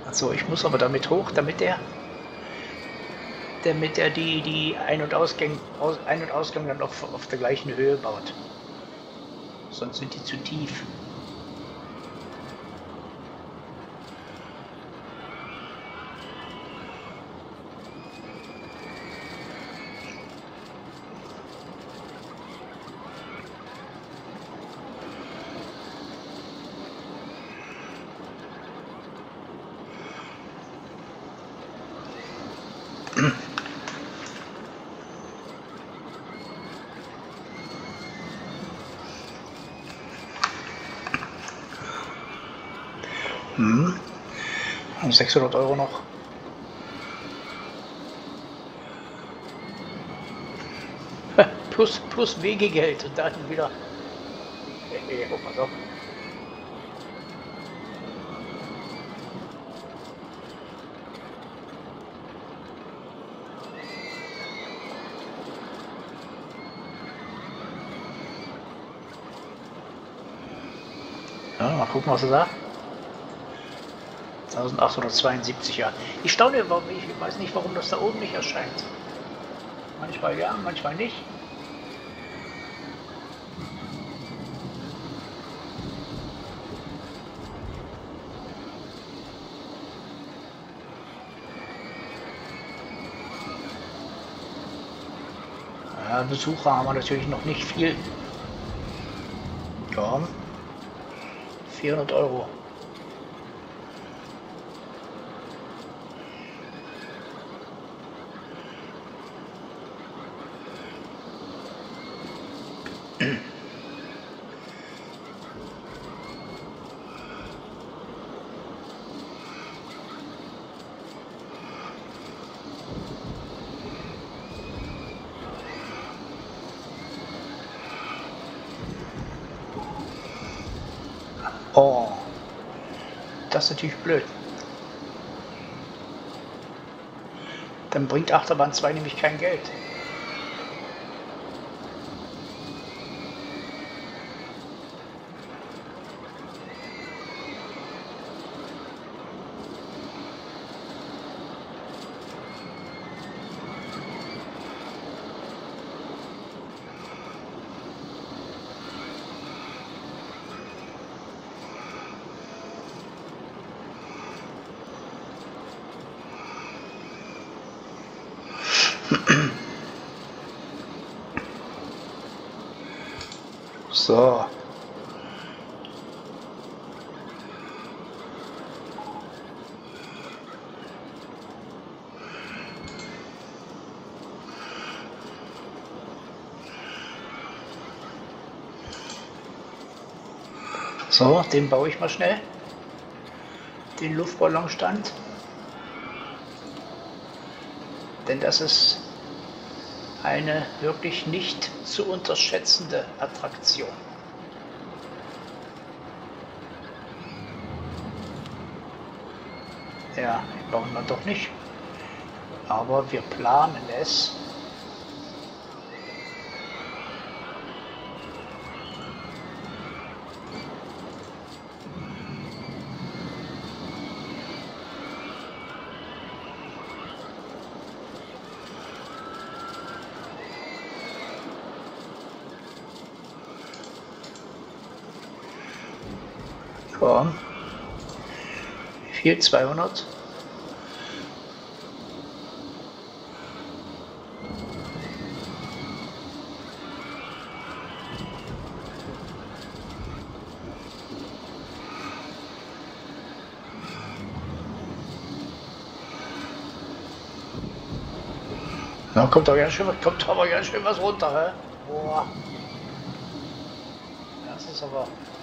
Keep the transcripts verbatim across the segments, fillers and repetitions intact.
So, ich muss aber damit hoch, damit er, damit er die, die Ein- und Ausgang, Aus, Ein- und Ausgang dann auf, auf der gleichen Höhe baut. Sonst sind die zu tief. Hm. sechshundert Euro noch. plus, plus Wegegeld und dann wieder. Hey, guck mal so. Ja, mal gucken, was er sagt. eintausendachthundertzweiundsiebzig, ja. Ich staune, ich weiß nicht, warum das da oben nicht erscheint. Manchmal ja, manchmal nicht. Ja, Besucher haben wir natürlich noch nicht viel. Ja, vierhundert Euro. Oh, das ist natürlich blöd. Dann bringt Achterbahn zwei nämlich kein Geld. So. So, den baue ich mal schnell. Den Luftballonstand. Denn das ist eine wirklich nicht zu unterschätzende Attraktion. Ja, bauen wir doch nicht. Aber wir planen es. Ja. Wie viel? zweihundert? Da kommt aber ganz schön, kommt aber ganz schön was runter, hä? Boah. Das ist aber.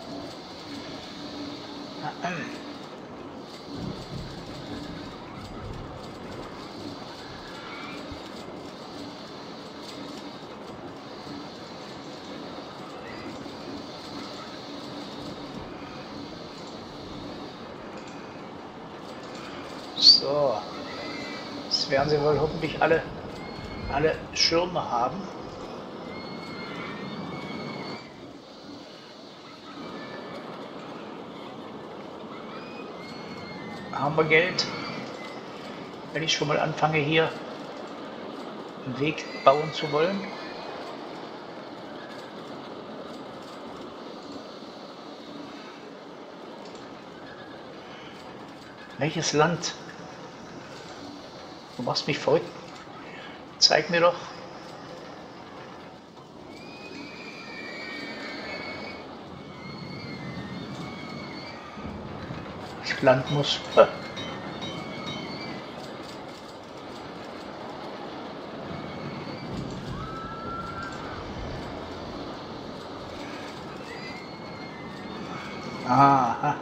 So. Jetzt werden sie wohl hoffentlich alle, alle Schirme haben. haben wir Geld. Wenn ich schon mal anfange, hier einen Weg bauen zu wollen. Welches Land? Du machst mich verrückt. Zeig mir doch. Ich landen muss. Aha.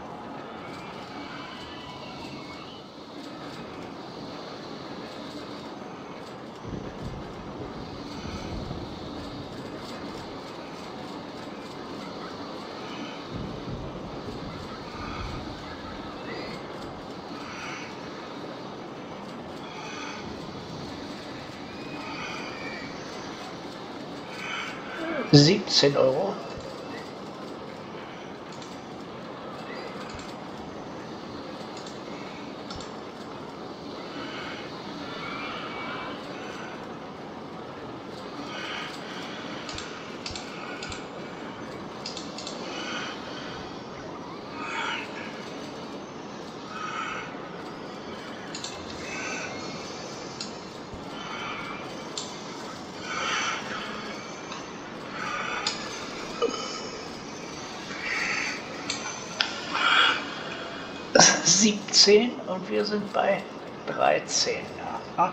siebzehn Euro. siebzehn und wir sind bei dreizehn. Aha.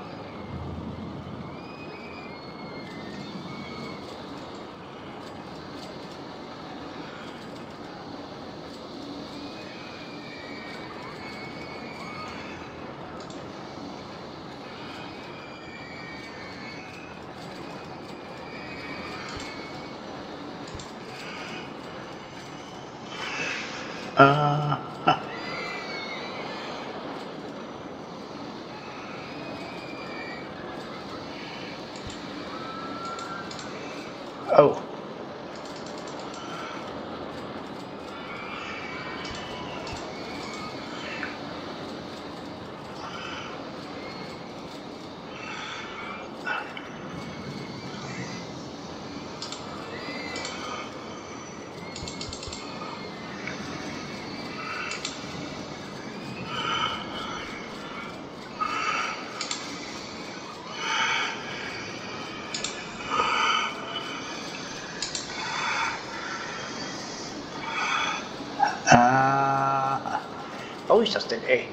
Aha. Oh. Ah, brauche ich das denn, ey?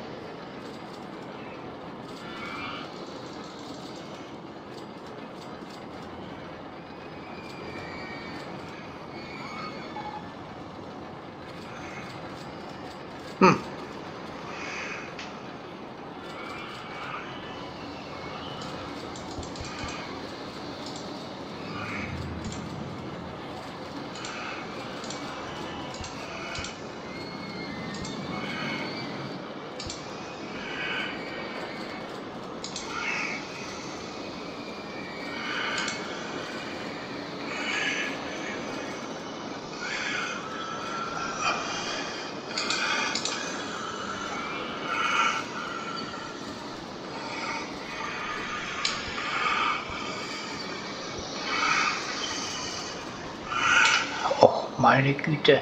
Hm. Meine Güte.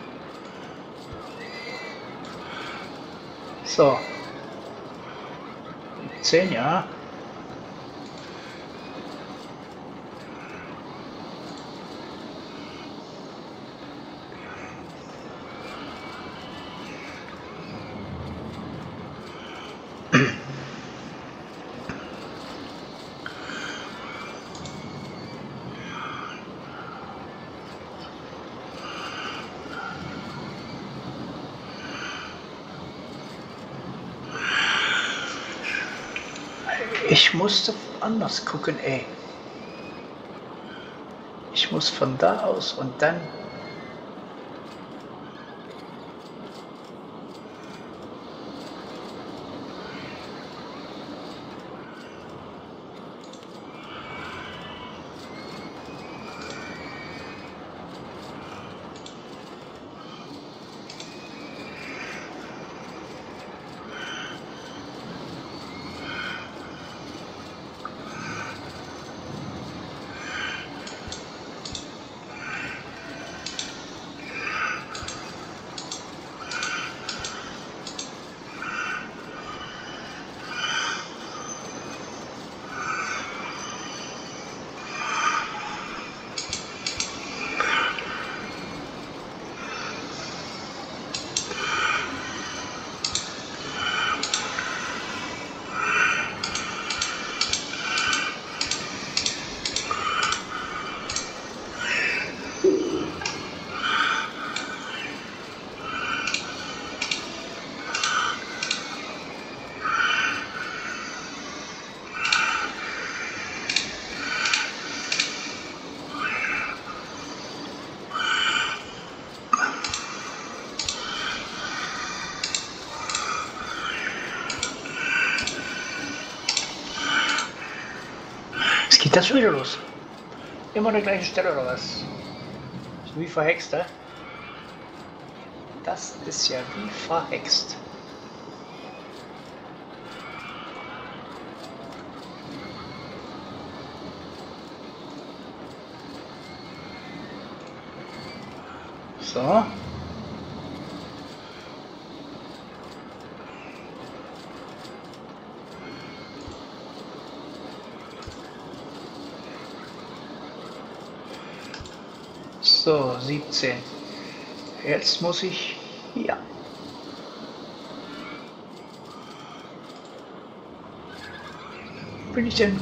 So. zehn, ja. Ich musste anders gucken, ey. Ich muss von da aus und dann... Das ist schon wieder los. Immer an der gleichen Stelle oder was? So wie verhext, ne? Das ist ja wie verhext. So. So, siebzehn. Jetzt muss ich hier. Wo bin ich denn?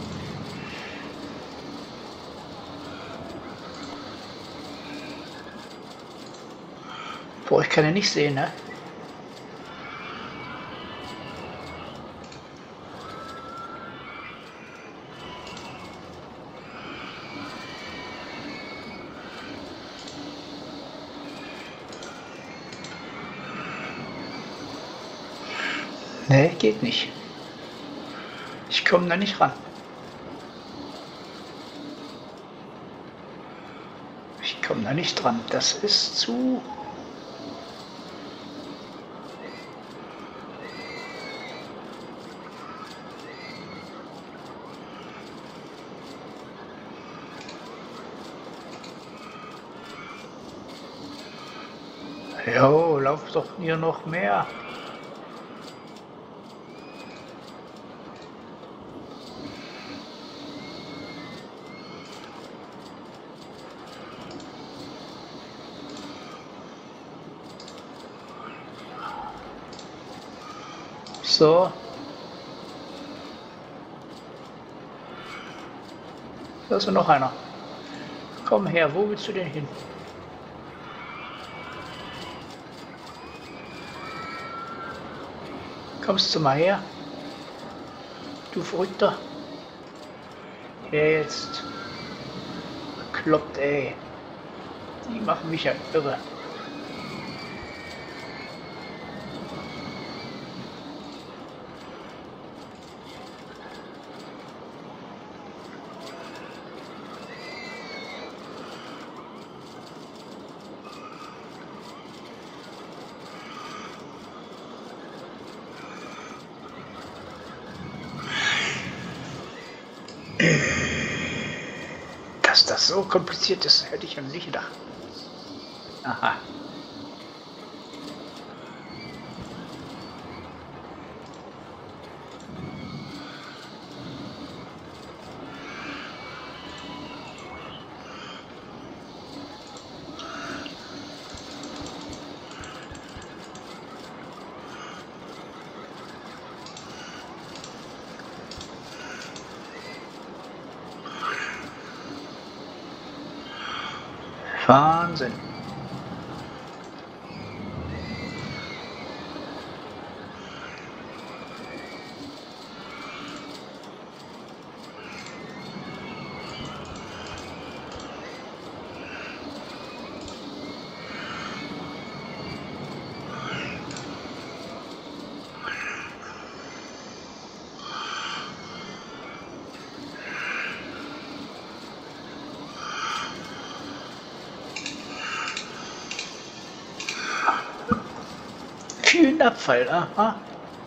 Boah, ich kann ja nicht sehen, ne? Nee, geht nicht. Ich komme da nicht ran. Ich komme da nicht dran. Das ist zu... Jo, lauf doch hier noch mehr. So. Da ist noch einer. Komm her, wo willst du denn hin? Kommst du mal her? Du Verrückter. Jetzt. Kloppt, ey. Die machen mich ja irre. Dass das so kompliziert ist, hätte ich ja nicht gedacht. Aha. Wahnsinn. Vielen Abfall, aha.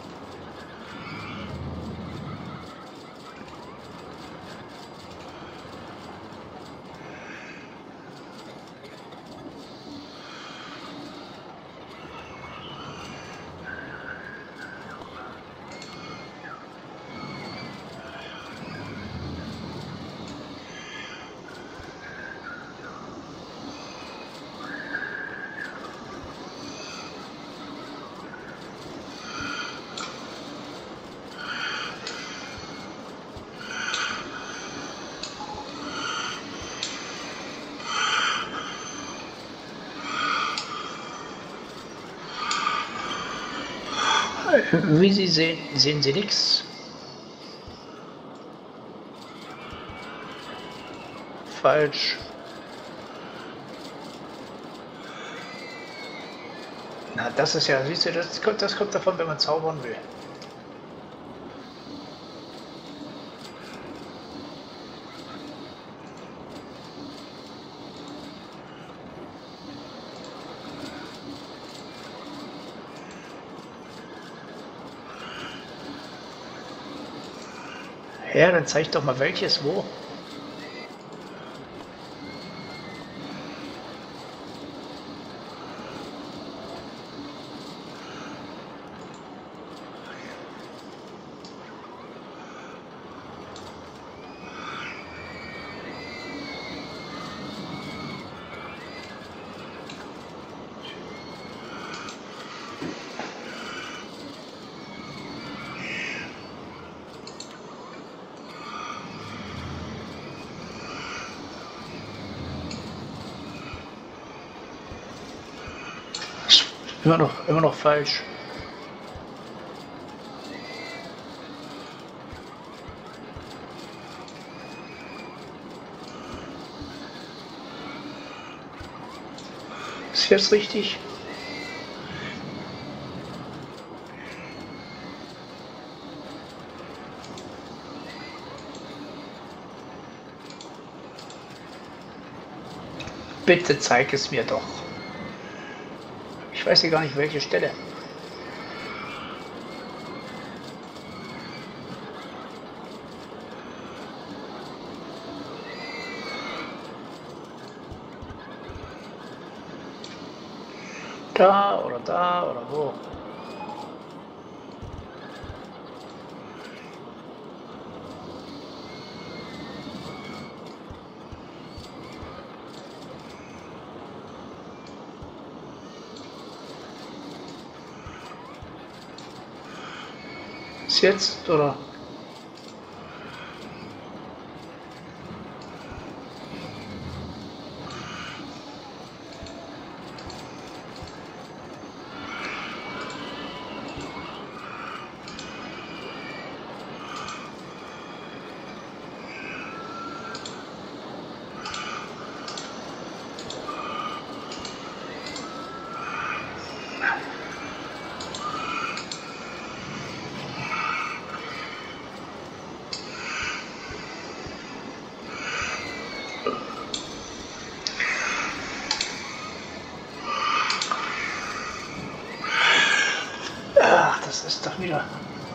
Wie Sie sehen, sehen Sie nichts. Falsch. Na, das ist ja, siehst du, das kommt, das kommt davon, wenn man zaubern will. Ja, dann zeig doch mal welches wo. Immer noch, immer noch falsch. Ist jetzt richtig? Bitte zeig es mir doch. Ich weiß ja gar nicht, welche Stelle. Da oder da oder wo? Ist jetzt oder? Ach, das ist doch wieder.